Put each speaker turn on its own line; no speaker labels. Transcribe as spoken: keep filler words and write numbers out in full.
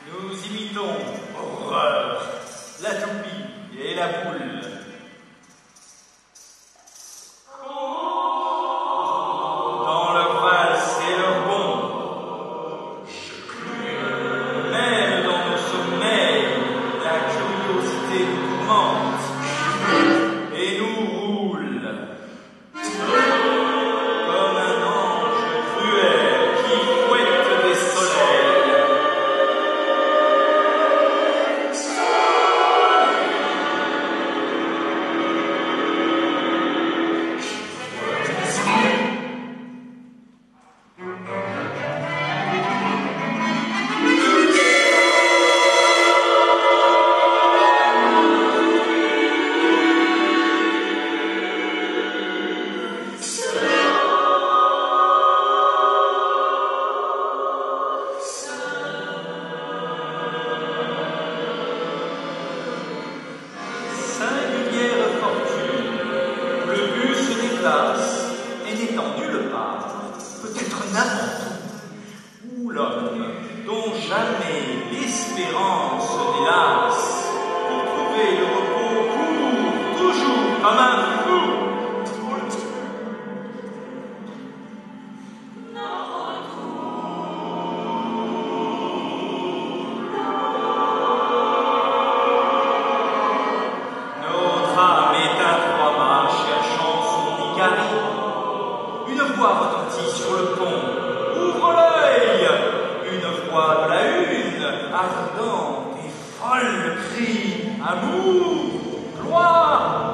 Nous imitons, horreur, la toupie et la poule. Dans leur valse et leur bond, même dans nos sommeils, la curiosité nous tourmente et nous roule. Comme un ange cruel qui fouette des soleils. Singulière fortune, le but se déplace et n'étant nulle part, peut-être n'importe où, où l'homme, dont jamais l'espérance ne lasse, pour trouver le repos court, toujours comme un fou. Une voix retentit sur le pont. Ouvre l'œil! Une voix de la une, ardente et folle, crie amour, gloire,